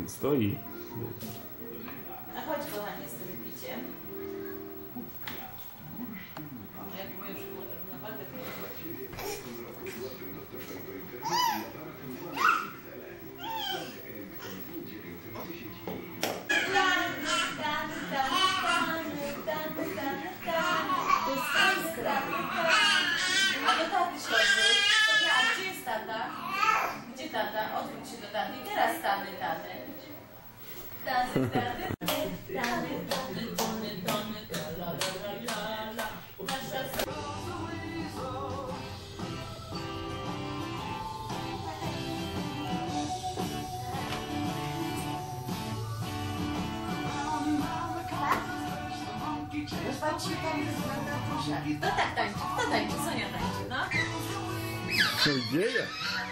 stoi. A chodź kochanie z tym piciem. Jak mówisz na wagę. A do taty się odwróć. A gdzie jest tata? Gdzie tata? Odwróć się do taty. I teraz stany tatę. Tany, tany. Kto tak tańczy? Kto tańczy? Sonia tańczy, no. Co dzieje?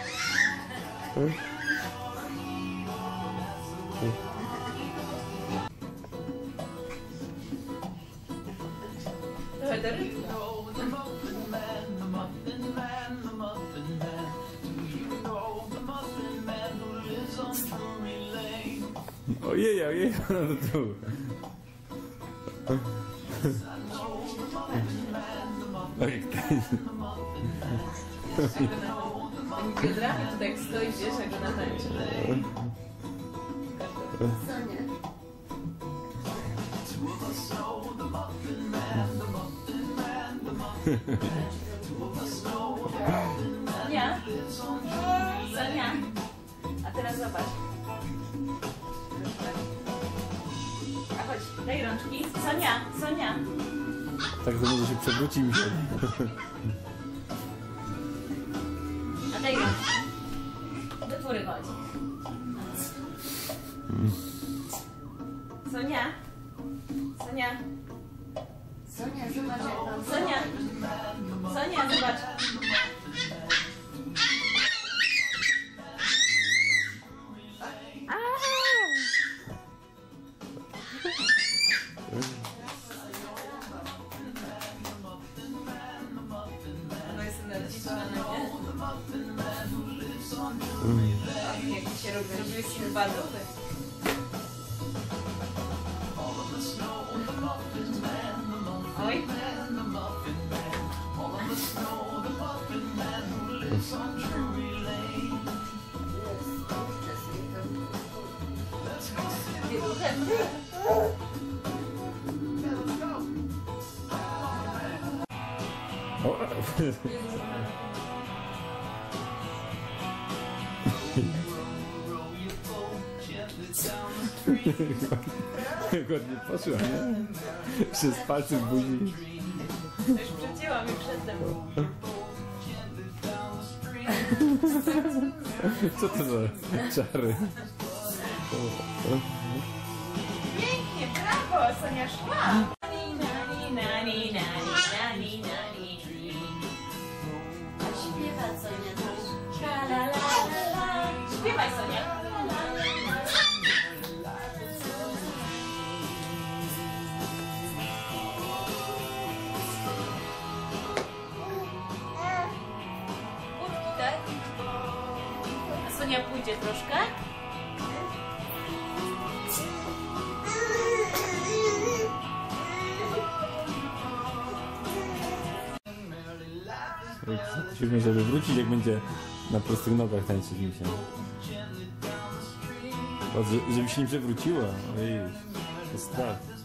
Trochę do rytmu. Ojej, ojej, no tu. Oj, Biodrami tu tak stoi, wiesz, jak go natańczy. Sonia. Sonia? Sonia? A teraz zobacz. A chodź, daj rączki. Sonia, Sonia. tak to może się przewróci mi się. A daj rączki. Do góry chodź. Sonia? Sonia? Sonia, zobacz jak tam. Sonia? Sonia, zobacz. Ona jest energiczna, nie? Jak się robiłeś badowy. Oj. Ładnie poszła, nie? Przez palce w buzi. Już przecięłam i przedtem. Co to za czary? Pięknie, brawo, Sonia szła. A śpiewa Sonia też. La, la, la, la, la. Śpiewaj, Sonia. Budki, tak? A Sonia pójdzie troszkę? Się może wywrócić, jak będzie na prostych nogach tańczyć mi się. Żeby się nie przewróciła. Ojej, to strach.